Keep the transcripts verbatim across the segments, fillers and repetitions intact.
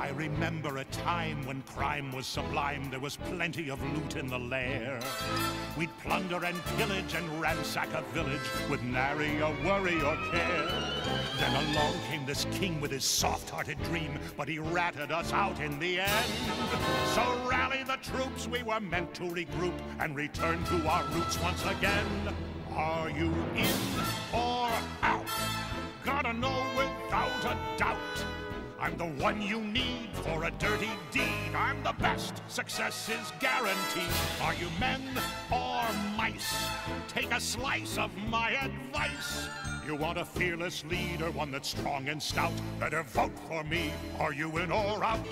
I remember a time when crime was sublime. There was plenty of loot in the lair. We'd plunder and pillage and ransack a village with nary a worry or care. Then along came this king with his soft-hearted dream, but he ratted us out in the end. So rally the troops, we were meant to regroup and return to our roots once again. Are you in or out? Gotta know without a doubt. I'm the one you need for a dirty deed. I'm the best, success is guaranteed. Are you men or mice? Take a slice of my advice. You want a fearless leader, one that's strong and stout? Better vote for me. Are you in or out?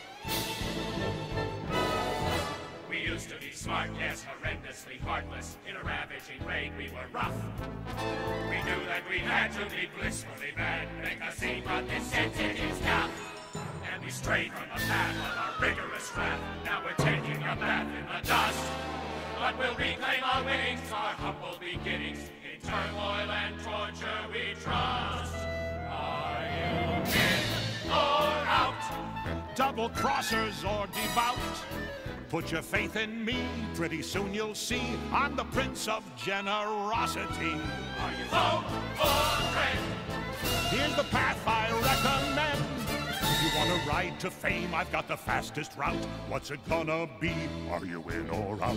We used to be smart, yes, horrendously heartless. In a ravaging raid we were rough. We knew that we had to be blissfully bad, make a scene, but this sensitive stuff. And we strayed from the path of our rigorous wrath. Now we're taking a bath in the dust. But we'll reclaim our winnings, our humble beginnings. In turmoil and torture we trust. Are you in or out? Double-crossers or devout? Put your faith in me, pretty soon you'll see I'm the Prince of Generosity. Are you foe or friend? Here's the path I recommend. You wanna ride to fame? I've got the fastest route. What's it gonna be? Are you in or out?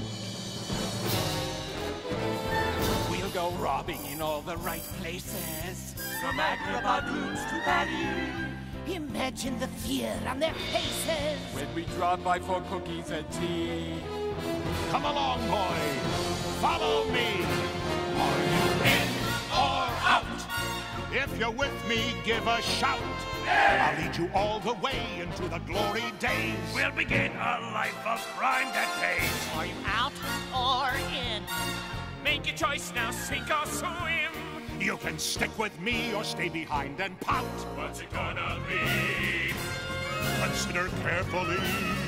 We'll go robbing in all the right places. From Agrabah rooms to Paris. Imagine the fear on their faces when we drop by for cookies and tea. Come along, boy. Follow me. Are you in or out? If you're with me, give a shout. Yeah. I'll lead you all the way into the glory days. We'll begin a life of crime that pays. Are you out or in? Make your choice now, sink or swim. You can stick with me or stay behind and pout. What's it gonna be? Consider carefully.